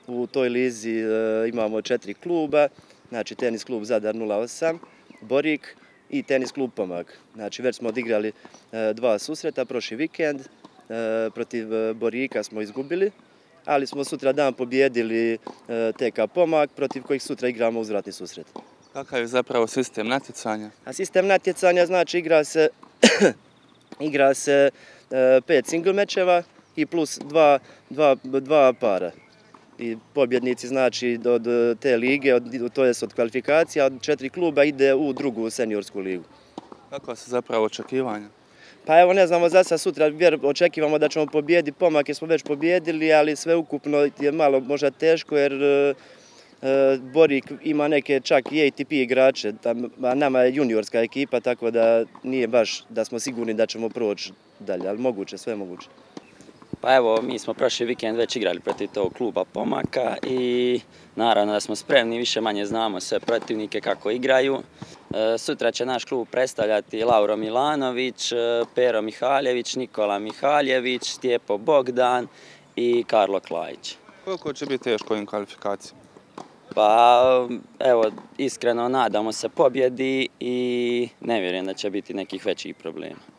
U toj lizi imamo 4 kluba, znači tenis klub Zadar 08, Borik i tenis klub Pomak. Znači već smo odigrali 2 susreta prošli vikend, protiv Borika smo izgubili, ali smo sutra dan pobjedili TK Pomak, protiv kojih sutra igramo uzvratni susret. Kakav je zapravo sistem natjecanja? A sistem natjecanja znači igra se 5 single mečeva i plus 2 para. I pobjednici znači od te lige, to jest od kvalifikacija, od 4 kluba ide u drugu seniorsku ligu. Kakva su zapravo očekivanja? Pa evo ne znamo za sad, sutra očekivamo da ćemo pobijediti Pomak jer smo već pobijedili, ali sve ukupno je malo možda teško jer Borik ima neke čak i ATP igrače, a nama je juniorska ekipa, tako da nije baš da smo sigurni da ćemo proći dalje, ali moguće, sve je moguće. Pa evo, mi smo prošli vikend već igrali protiv tog kluba Pomaka i naravno da smo spremni, više manje znamo sve protivnike kako igraju. Sutra će naš klub predstavljati Lauro Milanović, Pero Mihaljević, Nikola Mihaljević, Stjepo Bogdan i Karlo Klajić. Koliko će biti teško ovim kvalifikacijama? Pa evo, iskreno nadamo se pobjedi i ne vjerujem da će biti nekih većih problema.